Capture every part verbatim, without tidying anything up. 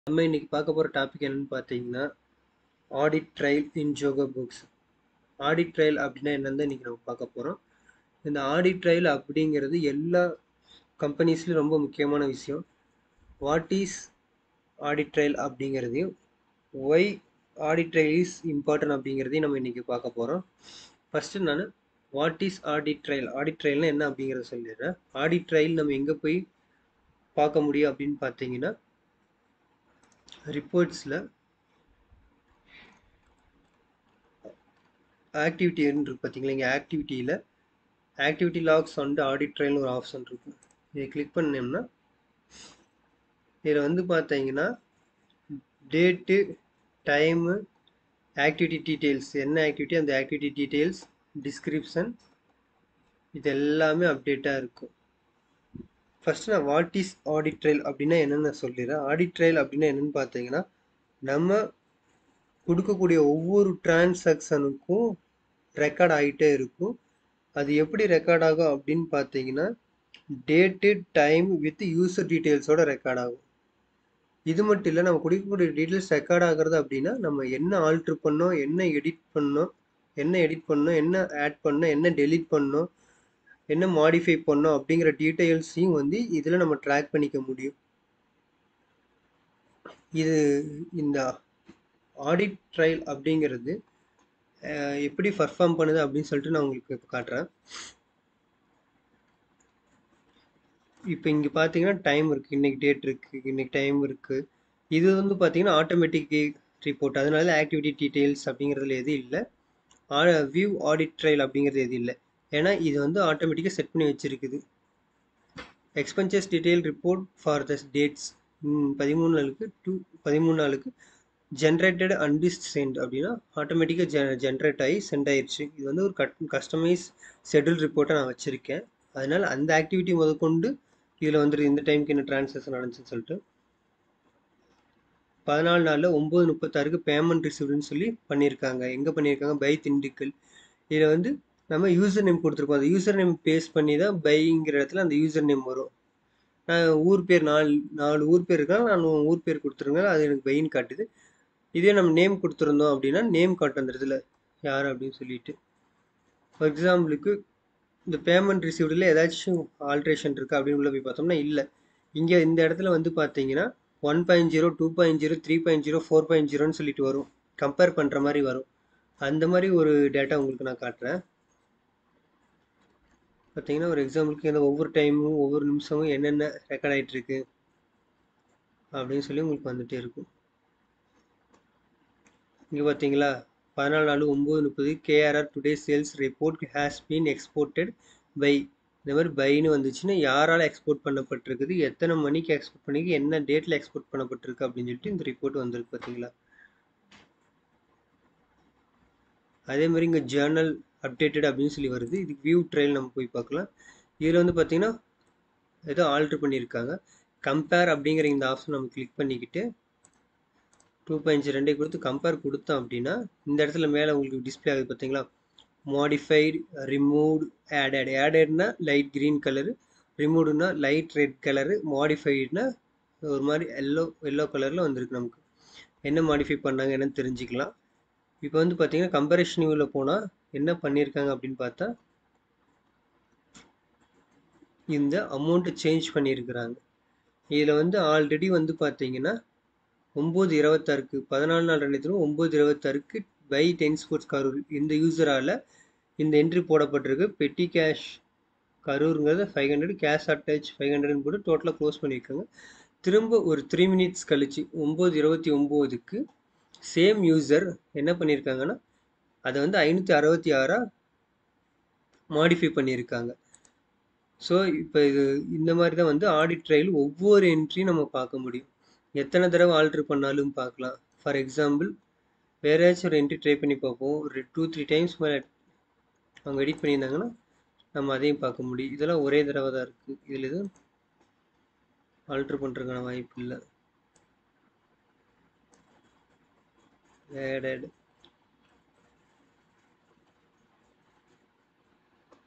நம்ம இன்னைக்கு பார்க்க போகிற டாபிக் என்னன்னு பார்த்தீங்கன்னா audit trail in Zoho books. Audit trail அப்படின்னா என்னன்னு இன்னைக்கு நம்ம பார்க்க போகிறோம். இந்த ஆடிட் ட்ரையல் அப்படிங்கிறது எல்லா கம்பெனிஸ்லையும் ரொம்ப முக்கியமான விஷயம். வாட் இஸ் ஆடிட் ட்ரையல் அப்படிங்கிறதையும் why audit trail is important அப்படிங்கிறதையும் நம்ம இன்னைக்கு பார்க்க போகிறோம். ஃபஸ்ட்டு நான் what is audit trail audit ட்ரையல்னா என்ன அப்படிங்கிறத சொல்லிடுறேன். ஆடிட் ட்ரையல் நம்ம எங்கே போய் பார்க்க முடியும் அப்படின்னு பார்த்தீங்கன்னா ரிப்போர்ட்ஸில் ஆக்டிவிட்டி இருக்கு பார்த்தீங்களா, இங்கே ஆக்டிவிட்டியில் ஆக்டிவிட்டி லாக்ஸ் வந்து ஆடிட் ட்ரையல்னு ஒரு ஆப்ஷன் இருக்கும். இதை கிளிக் பண்ணோம்னா இதில் வந்து பார்த்தீங்கன்னா டேட்டு, டைமு, ஆக்டிவிட்டி டீட்டெயில்ஸ், என்ன ஆக்டிவிட்டி அந்த ஆக்டிவிட்டி டீட்டெயில்ஸ், டிஸ்கிரிப்ஷன், இது எல்லாமே அப்டேட்டாக இருக்கும். ஃபஸ்ட்டு நான் வாட் இஸ் ஆடிட் ட்ரையல் அப்படின்னா என்னென்னு சொல்லிடுறேன். ஆடிட் ட்ரையல் அப்படின்னா என்னென்னு பார்த்தீங்கன்னா நம்ம கொடுக்கக்கூடிய ஒவ்வொரு டிரான்சாக்ஷனுக்கும் ரெக்கார்ட் ஆகிட்டே இருக்கும். அது எப்படி ரெக்கார்ட் ஆகும் அப்படின்னு பார்த்தீங்கன்னா டேட்டு, டைம் வித் யூசர் டீட்டெயில்ஸோட ரெக்கார்ட் ஆகும். இது மட்டும் இல்லை, நம்ம கொடுக்கக்கூடிய டீட்டெயில்ஸ் ரெக்கார்ட் ஆகிறது அப்படின்னா நம்ம என்ன ஆல்ட்ரு பண்ணோம், என்ன எடிட் பண்ணோம், என்ன எடிட் பண்ணோம், என்ன ஆட் பண்ணோம், என்ன டெலீட் பண்ணோம், என்ன மாடிஃபை பண்ணோம் அப்படிங்கிற டீட்டெயில்ஸையும் வந்து இதில் நம்ம ட்ராக் பண்ணிக்க முடியும். இது இந்த ஆடிட் ட்ரையல் அப்படிங்கிறது எப்படி பர்ஃபார்ம் பண்ணுது அப்படின்னு சொல்லிட்டு நான் உங்களுக்கு இப்போ காட்டுறேன். இப்போ இங்கே பார்த்தீங்கன்னா டைம் இருக்குது, இன்னைக்கு டேட் இருக்குது, இன்னைக்கு டைம் இருக்குது. இது வந்து பார்த்தீங்கன்னா ஆட்டோமேட்டிக் ரிப்போர்ட், அதனால ஆக்டிவிட்டி டீட்டெயில்ஸ் அப்படிங்கிறதுல எதுவும் இல்லை. வியூ ஆடிட் ட்ரையல் அப்படிங்கிறது எதுவும் இல்லை, ஏன்னா இது வந்து ஆட்டோமேட்டிக்காக செட் பண்ணி வச்சுருக்குது. Expenses detail report for the dates பதிமூணு நாளுக்கு டூ பதிமூணு நாளுக்கு ஜென்ரேட்டட் அண்ட் சென்ட் அப்படின்னா ஆட்டோமேட்டிக்காக ஜெ ஜென்ரேட் ஆகி சென்ட் ஆயிடுச்சு. இது வந்து ஒரு கட் கஸ்டமைஸ் ஷெட்யூல் ரிப்போர்ட்டை நான் வச்சுருக்கேன். அதனால் அந்த ஆக்டிவிட்டி முதற்கொண்டு இதில் வந்துட்டு இந்த டைமுக்கு என்ன டிரான்சாக்ஷன் நடந்துச்சுன்னு சொல்லிட்டு பதினாலு நாளில் ஒம்பது முப்பத்தாறுக்கு பேமெண்ட் ரிசீவ்டுன்னு சொல்லி பண்ணியிருக்காங்க. எங்கே பண்ணியிருக்காங்க? பை திண்டுக்கல். இதில் வந்து நம்ம யூசர் நேம் கொடுத்துருக்கோம். அந்த யூசர் நேம் பேஸ் பண்ணி தான் பைங்கிற இடத்துல அந்த யூசர் நேம் வரும். நான் ஊர் பேர் நாலு நாலு ஊர் பேர் இருக்கா, நான் ஊர் பேர் கொடுத்துருங்க, அது எனக்கு பைன்னு காட்டுது. இதே நம்ம நேம் கொடுத்துருந்தோம் அப்படின்னா நேம் காட்டும் அந்த இடத்துல யார் அப்படின்னு சொல்லிட்டு. ஃபார் எக்ஸாம்பிளுக்கு இந்த பேமெண்ட் ரிசீவ்டில் ஏதாச்சும் ஆல்ட்ரேஷன் இருக்குது அப்படின்னு உள்ள போய் பார்த்தோம்னா இல்லை. இங்கே இந்த இடத்துல வந்து பார்த்தீங்கன்னா one point zero two point zero three point zero four point ஜீரோன்னு சொல்லிட்டு வரும். கம்பேர் பண்ணுற மாதிரி வரும். அந்த மாதிரி ஒரு டேட்டா உங்களுக்கு நான் காட்டுறேன். பார்த்தீங்கன்னா ஒரு எக்ஸாம்பிளுக்கு இந்த ஒவ்வொரு டைமும் ஒவ்வொரு நிமிஷமும் என்னென்ன ரெக்கார்ட் ஆகிட்டு இருக்கு அப்படின்னு சொல்லி உங்களுக்கு வந்துட்டே இருக்கும். இங்கே பார்த்தீங்களா பதினாலு நாலு ஒம்பது முப்பது KRR today sales report has been exported by, இந்த மாதிரி பைன்னு வந்துச்சுன்னா யாரால் எக்ஸ்போர்ட் பண்ணப்பட்டிருக்குது, எத்தனை மணிக்கு எக்ஸ்போர்ட் பண்ணிருக்கு, என்ன டேட்டில் எக்ஸ்போர்ட் பண்ணப்பட்டிருக்கு அப்படின்னு சொல்லிட்டு இந்த ரிப்போர்ட் வந்திருக்கு. பார்த்தீங்களா? அதே மாதிரி இங்கே ஜேர்னல் அப்டேட்டட் அப்படின்னு சொல்லி வருது. இதுக்கு வியூ ட்ரையல் நம்ம போய் பார்க்கலாம். இதில் வந்து பார்த்தீங்கன்னா ஏதோ ஆல்ட்ரு பண்ணியிருக்காங்க. கம்பேர் அப்படிங்கிற இந்த ஆப்ஷன் நம்ம கிளிக் பண்ணிக்கிட்டு டூ பாயிண்ட் ரெண்டே கொடுத்து கம்பேர் கொடுத்தோம் அப்படின்னா இந்த இடத்துல மேலே உங்களுக்கு டிஸ்பிளே ஆகுது. பார்த்தீங்களா? Modified, removed, added. ஆடட்னா லைட் க்ரீன் கலரு, ரிமூவ்டுனா லைட் ரெட் கலரு, மாடிஃபைடுனா ஒரு மாதிரி எல்லோ எல்லோ கலரில் வந்திருக்கு. நமக்கு என்ன மாடிஃபை பண்ணாங்க என்னன்னு தெரிஞ்சுக்கலாம். இப்போ வந்து பார்த்தீங்கன்னா கம்பேரிஷன் வியூவில் போனால் என்ன பண்ணியிருக்காங்க அப்படின்னு பார்த்தா இந்த அமௌண்ட்டை சேஞ்ச் பண்ணியிருக்கிறாங்க. இதில் வந்து ஆல்ரெடி வந்து பார்த்தீங்கன்னா ஒம்பது இருபத்தாறுக்கு பதினாலு நாள் ரெண்டு ஒம்பது இருபத்தாறுக்கு பை டென் ஸ்போர்ட்ஸ் கரூர் இந்த யூசரால் இந்த என்ட்ரி போடப்பட்டிருக்கு. பெட்டி கேஷ் கரூருங்கிறது five hundred, cash attach five ஹண்ட்ரட்னு போட்டு டோட்டலாக க்ளோஸ் பண்ணியிருக்காங்க. திரும்ப ஒரு த்ரீ மினிட்ஸ் கழிச்சு ஒம்பது இருபத்தி ஒம்போதுக்கு சேம் யூசர் என்ன பண்ணியிருக்காங்கன்னா அதை வந்து ஐநூற்றி அறுபத்தி ஆறாக மாடிஃபை பண்ணியிருக்காங்க. ஸோ இப்போ இது இந்த மாதிரி தான் வந்து ஆடிட் ட்ரையல் ஒவ்வொரு என்ட்ரியும் நம்ம பார்க்க முடியும். எத்தனை தடவை ஆல்ட்ரு பண்ணாலும் பார்க்கலாம். ஃபார் எக்ஸாம்பிள் வேறு ஏதாச்சும் ஒரு என்ட்ரி ட்ரை பண்ணி பார்ப்போம். ஒரு டூ த்ரீ டைம்ஸ் மேலே அவங்க எடிட் பண்ணியிருந்தாங்கன்னா நம்ம அதையும் பார்க்க முடியும். இதெல்லாம் ஒரே தடவை தான் இருக்குது. இதில் எதுவும் ஆல்ட்ரு பண்ணுறதுக்கான வாய்ப்பு இல்லை. ஆடட்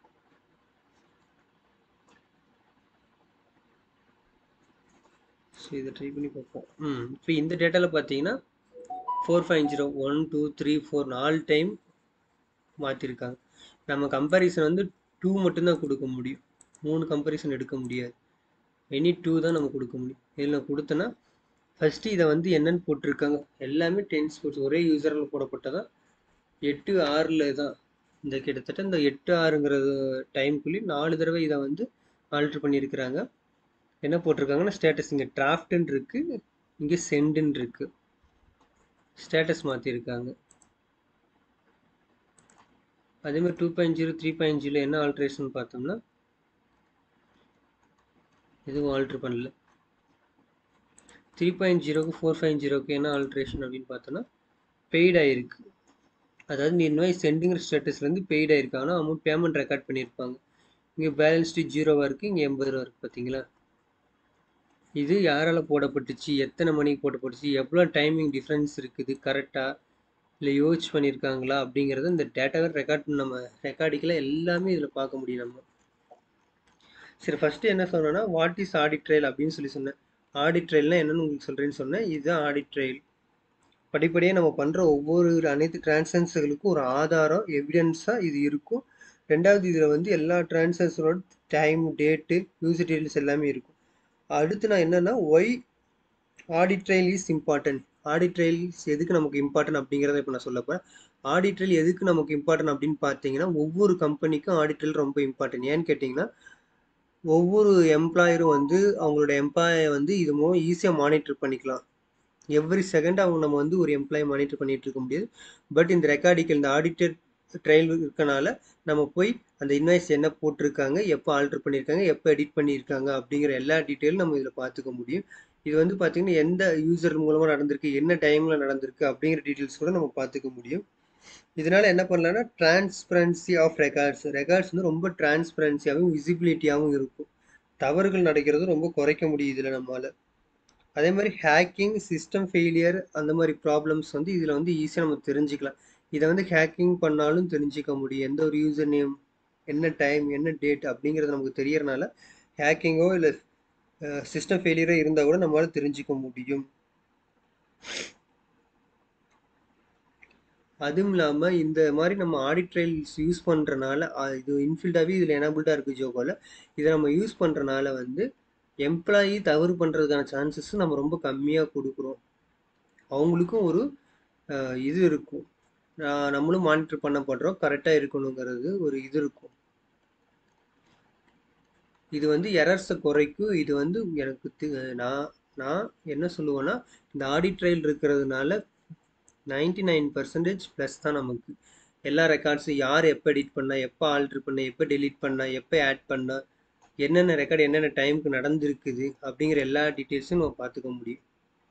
ஸோ சரி இதை ட்ரை பண்ணி பார்ப்போம். ம் இப்போ இந்த டேட்டாவில் பார்த்தீங்கன்னா four five zero one two three four நாலு டைம் மாற்றிருக்காங்க. நம்ம கம்பேரிசன் வந்து டூ மட்டும்தான் கொடுக்க முடியும், மூணு கம்பேரிசன் எடுக்க முடியாது. எனி டூ தான் நம்ம கொடுக்க முடியும். இதில் நான் கொடுத்தேன்னா ஃபஸ்ட்டு இதை வந்து என்னென்னு போட்டிருக்காங்க, எல்லாமே டென்ஸ் போட்டு ஒரே யூசரில் போடப்பட்டதான். எட்டு ஆறில் தான் இந்த கிட்டத்தட்ட இந்த எட்டு ஆறுங்கிறது டைம்குள்ளே நாலு தடவை இதை வந்து ஆல்ட்ரு பண்ணியிருக்கிறாங்க. என்ன போட்டிருக்காங்கன்னா ஸ்டேட்டஸ் இங்கே டிராஃப்ட்னு இருக்குது, இங்கே சென்டுன்னு இருக்குது. ஸ்டேட்டஸ் மாற்றிருக்காங்க. அதேமாதிரி two point zero three point zero என்ன ஆல்ட்ரேஷன் பார்த்தோம்னா எதுவும் ஆல்ட்ரு பண்ணல. த்ரீ பாயிண்ட் ஜீரோக்கு ஃபோர் ஃபைவ் ஜீரோக்கு என்ன ஆல்ட்ரேஷன் அப்படின்னு பார்த்தோன்னா பெய்ட் ஆகிருக்கு. அதாவது நீ இன்வாய்ஸ் சென்டிங்கிற ஸ்டேட்டஸ்லேருந்து பெய்ட் ஆகிருக்கு, ஆனால் அமௌண்ட் பேமெண்ட் ரெக்கார்ட் பண்ணியிருப்பாங்க. இங்கே பேலன்ஸ் டு ஜீரோவாக இருக்குது, இங்கே எண்பது ரூபா இருக்குது. பார்த்தீங்களா, இது யாரால் போடப்பட்டுச்சு, எத்தனை மணிக்கு போடப்பட்டுச்சு, எவ்வளோ டைமிங் டிஃப்ரென்ஸ் இருக்குது, கரெக்டாக இல்லை யோசிச்சு பண்ணியிருக்காங்களா அப்படிங்கிறத இந்த டேட்டாவை ரெக்கார்ட் நம்ம ரெக்கார்டிக்கெலாம் எல்லாமே இதில் பார்க்க முடியும் நம்ம. சரி ஃபஸ்ட்டு என்ன சொன்னேன்னா வாட் இஸ் ஆடிட் ட்ரையல் அப்படின்னு சொல்லி சொன்னேன். ஆடிட் ட்ரையல்னால் என்னென்னு உங்களுக்கு சொல்கிறேன்னு சொன்னேன். இதுதான் ஆடிட் ட்ரையல். படிப்படியாக நம்ம பண்ணுற ஒவ்வொரு அனைத்து டிரான்சாக்ஷன்ஸுகளுக்கும் ஒரு ஆதாரம் எவிடன்ஸாக இது இருக்கும். ரெண்டாவது இதில் வந்து எல்லா டிரான்சாக்ஷனோட டைம், டேட்டு, யூசர் டீட்டெயில்ஸ் எல்லாமே இருக்கும். அடுத்து நான் என்னென்னா why audit trail is important. Audit trails எதுக்கு நமக்கு இம்பார்ட்டன்ட் அப்படிங்கிறத இப்போ நான் சொல்ல போகிறேன். ஆடிட் ட்ரையல் எதுக்கு நமக்கு இம்பார்ட்டன்ட் அப்படின்னு பார்த்தீங்கன்னா ஒவ்வொரு கம்பெனிக்கும் ஆடிட் ட்ரையல் ரொம்ப இம்பார்ட்டன்ட். ஏன்னு கேட்டிங்கன்னா ஒவ்வொரு எம்ப்ளாயரும் வந்து அவங்களோட எம்ப்ளாயை வந்து இது மூலம் ஈஸியாக மானிட்டர் பண்ணிக்கலாம். எவ்ரி செகண்ட் அவங்க நம்ம வந்து ஒரு எம்ப்ளாயை மானிட்டர் பண்ணிகிட்டு இருக்க முடியாது. பட் இந்த ரெக்கார்டிக்கல் இந்த ஆடிட்டர் ட்ரையல் இருக்கனால நம்ம போய் அந்த இன்வாய்ஸ் என்ன போட்டிருக்காங்க, எப்போ ஆல்டர் பண்ணியிருக்காங்க, எப்போ எடிட் பண்ணியிருக்காங்க அப்படிங்கிற எல்லா டீட்டெயிலும் நம்ம இதில் பார்த்துக்க முடியும். இது வந்து பார்த்திங்கன்னா எந்த யூசர் மூலமாக நடந்திருக்கு, என்ன டைமில் நடந்திருக்கு அப்படிங்கிற டீட்டெயில்ஸ் கூட நம்ம பார்த்துக்க முடியும். இதனால் என்ன பண்ணலான்னா டிரான்ஸ்பரன்சி ஆஃப் ரெக்கார்ட்ஸ் ரெக்கார்ட்ஸ் வந்து ரொம்ப டிரான்ஸ்பரன்சியாகவும் விசிபிலிட்டியாகவும் இருக்கும். தவறுகள் நடக்கிறது ரொம்ப குறைக்க முடியும் இதில் நம்மளால். அதே மாதிரி ஹேக்கிங், சிஸ்டம் ஃபெயிலியர் அந்த மாதிரி ப்ராப்ளம்ஸ் வந்து இதில் வந்து ஈஸியாக நம்ம தெரிஞ்சுக்கலாம். இதை வந்து ஹேக்கிங் பண்ணாலும் தெரிஞ்சிக்க முடியும். எந்த ஒரு யூசர் நேம், என்ன டைம், என்ன டேட் அப்படிங்கிறது நமக்கு தெரியறனால ஹேக்கிங்கோ இல்லை சிஸ்டம் ஃபெயிலியரோ இருந்தால் கூட நம்மளால் தெரிஞ்சிக்க முடியும். அதுவும் இல்லாமல் இந்த மாதிரி நம்ம ஆடிட் ட்ரையல்ஸ் யூஸ் பண்ணுறனால இது இன்ஃபில்டாகவே இதில் எனபிள்டாக இருக்குது ஜோகோவில். இதை நம்ம யூஸ் பண்ணுறனால வந்து எம்ப்ளாயி தவறு பண்ணுறதுக்கான சான்சஸ் நம்ம ரொம்ப கம்மியாக கொடுக்குறோம். அவங்களுக்கும் ஒரு இது இருக்கும், நம்மளும் மானிட்டர் பண்ணப்படுறோம், கரெக்டாக இருக்கணுங்கிறது ஒரு இது இருக்கும். இது வந்து எரர்ஸை குறைக்கும். இது வந்து எனக்கு நான் நான் என்ன சொல்லுவேன்னா இந்த ஆடிட் ட்ரையல் இருக்கிறதுனால நைன்டி நைன் பர்சன்டேஜ் ப்ளஸ் தான் நமக்கு. எல்லா ரெக்கார்ட்ஸும் யார் எப்போ எடிட் பண்ணா, எப்போ ஆல்ட்ரு பண்ண, எப்போ டெலிட் பண்ணா, எப்போ ஆட் பண்ணா, என்னென்ன ரெக்கார்டு என்னென்ன டைமுக்கு நடந்திருக்குது அப்படிங்கிற எல்லா டீட்டெயில்ஸும் நம்ம பார்த்துக்க முடியும்.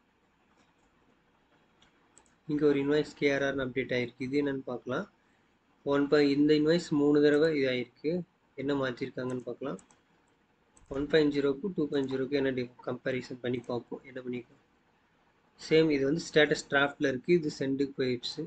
இங்கே ஒரு இன்வாய்ஸ் கேஆர்ஆர்னு அப்டேட் ஆகிருக்கு. இது என்னென்னு பார்க்கலாம். ஒன் பை இந்த இன்வாய்ஸ் மூணு தடவை இதாகிருக்கு. என்ன மாற்றிருக்காங்கன்னு பார்க்கலாம். ஒன் பாயிண்ட் ஜீரோக்கு டூ பாயிண்ட் ஜீரோக்கு என்ன கம்பேரிசன் பண்ணி பார்ப்போம் என்ன பண்ணிக்கலாம். சேம் இது வந்து ஸ்டேட்டஸ் டிராஃப்டில் இருக்குது, இது சென்டுக்கு போயிடுச்சு.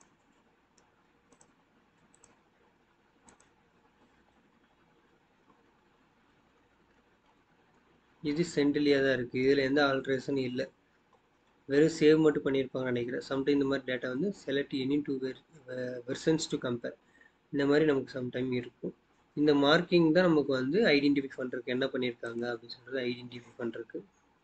இது சென்ட்லியாக தான் இருக்குது, இதில் எந்த ஆல்ட்ரேஷனும் இல்லை, வெறும் சேவ் மட்டும் பண்ணியிருப்பாங்கன்னு நினைக்கிறேன். சம்டைம் இந்த மாதிரி டேட்டா வந்து select any two ver versions to compare இந்த மாதிரி நமக்கு சம்டைம் இருக்கும். இந்த மார்க்கிங் தான் நமக்கு வந்து ஐடென்டிஃபை பண்ணுறதுக்கு என்ன பண்ணியிருக்காங்க அப்படின்னு சொல்கிறது ஐடென்டிஃபை பண்ணுறதுக்கு.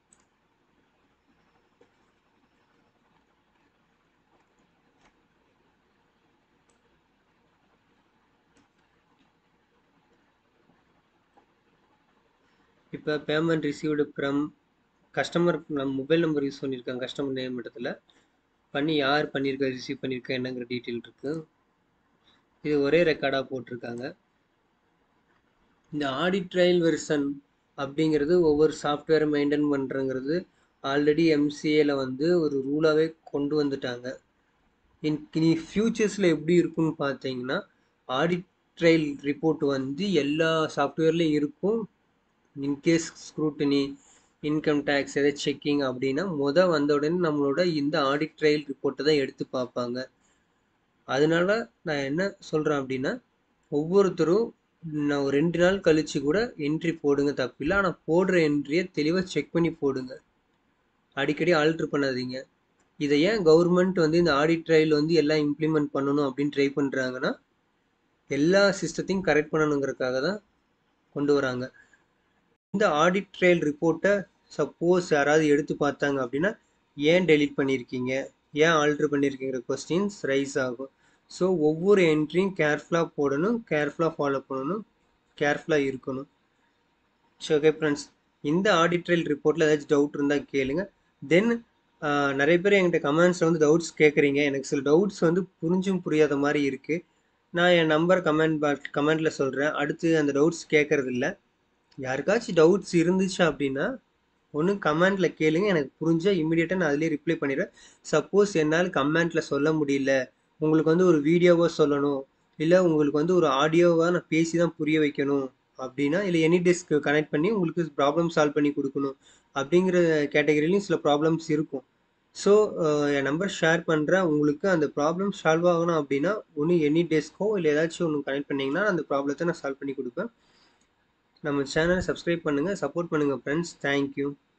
இப்போ பேமெண்ட் ரிசீவ்டு ஃப்ரம் கஸ்டமர் நம்ம மொபைல் நம்பர் யூஸ் பண்ணியிருக்காங்க, கஸ்டமர் நேம் இடத்துல பண்ணி யார் பண்ணியிருக்கா, ரிசீவ் பண்ணியிருக்கா என்னங்கிற டீட்டெயில் இருக்குது. இது ஒரே ரெக்கார்டாக போட்டிருக்காங்க. இந்த ஆடிட் ட்ரையல் வெர்ஷன் அப்படிங்கிறது ஒவ்வொரு சாஃப்ட்வேரை மெயின்டைன் பண்ணுறங்கிறது ஆல்ரெடி எம்சிஏல வந்து ஒரு ரூலாகவே கொண்டு வந்துட்டாங்க. இன் இனி ஃப்யூச்சர்ஸில் எப்படி இருக்குன்னு பார்த்தீங்கன்னா ஆடிட் ட்ரையல் ரிப்போர்ட் வந்து எல்லா சாஃப்ட்வேர்லேயும் இருக்கும். இன்கேஸ் ஸ்க்ரூட்டினி, இன்கம் டேக்ஸ் எதாவது செக்கிங் அப்படின்னா மொதல் வந்த உடனே நம்மளோட இந்த ஆடிட் ட்ரையல் ரிப்போர்ட்டை தான் எடுத்து பார்ப்பாங்க. அதனால நான் என்ன சொல்கிறேன் அப்படின்னா ஒவ்வொருத்தரும் நான் ஒரு ரெண்டு நாள் கழித்து கூட என்ட்ரி போடுங்க, தப்பில்லை. ஆனால் போடுற என்ட்ரியை தெளிவாக செக் பண்ணி போடுங்க. அடிக்கடி ஆல்ட்ரு பண்ணாதீங்க. இதை ஏன் கவர்மெண்ட் வந்து இந்த ஆடிட் ட்ரையல் வந்து எல்லாம் இம்ப்ளிமெண்ட் பண்ணணும் அப்படின்னு ட்ரை பண்ணுறாங்கன்னா, எல்லா சிஸ்டத்தையும் கரெக்ட் பண்ணணுங்கிறதுக்காக தான் கொண்டு வராங்க. இந்த ஆடிட் ட்ரையல் ரிப்போர்ட்டை சப்போஸ் யாராவது எடுத்து பார்த்தாங்க அப்படின்னா, ஏன் டெலீட் பண்ணியிருக்கீங்க, ஏன் ஆல்ட்ரு பண்ணியிருக்கீங்கிற கொஸ்டின்ஸ் ரைஸ் ஆகும். ஸோ ஒவ்வொரு என்ட்ரியும் கேர்ஃபுல்லாக போடணும், கேர்ஃபுல்லாக ஃபாலோ பண்ணணும், கேர்ஃபுல்லாக இருக்கணும். ஸோ ஓகே ஃப்ரெண்ட்ஸ், இந்த ஆடிட் ட்ரையல் ரிப்போர்ட்டில் ஏதாச்சும் டவுட் இருந்தால் கேளுங்க. தென் நிறைய பேர் என்கிட்ட கமெண்ட்ஸில் வந்து டவுட்ஸ் கேட்குறீங்க. எனக்கு சில டவுட்ஸ் வந்து புரிஞ்சும் புரியாத மாதிரி இருக்குது. நான் என் நம்பர் கமெண்ட் பாக் கமெண்ட்டில் சொல்கிறேன். அடுத்து அந்த டவுட்ஸ் கேட்குறது இல்லை. யாருக்காச்சும் டவுட்ஸ் இருந்துச்சு அப்படின்னா ஒன்று கமெண்ட்டில் கேளுங்க. எனக்கு புரிஞ்சால் இம்மிடியேட்டாக நான் அதிலே ரிப்ளை பண்ணிடுறேன். சப்போஸ் என்னால் கமெண்ட்டில் சொல்ல முடியல, உங்களுக்கு வந்து ஒரு வீடியோவாக சொல்லணும், இல்லை உங்களுக்கு வந்து ஒரு ஆடியோவாக நான் பேசி தான் புரிய வைக்கணும் அப்படின்னா, இல்லை எனி டெஸ்க் கனெக்ட் பண்ணி உங்களுக்கு ப்ராப்ளம் சால்வ் பண்ணி கொடுக்கணும் அப்படிங்கிற கேட்டகரியிலையும் சில ப்ராப்ளம்ஸ் இருக்கும். ஸோ என் நம்பர் ஷேர் பண்ணுறேன். உங்களுக்கு அந்த ப்ராப்ளம் சால்வ் ஆகணும் அப்படின்னா ஒன்று எனி டெஸ்க்கோ இல்லை ஏதாச்சும் ஒன்று கனெக்ட் பண்ணிங்கன்னா அந்த ப்ராப்ளத்தை நான் சால்வ் பண்ணி கொடுப்பேன். நம்ம சேனலை சப்ஸ்கிரைப் பண்ணுங்கள், சப்போர்ட் பண்ணுங்கள் ஃப்ரெண்ட்ஸ். தேங்க்யூ.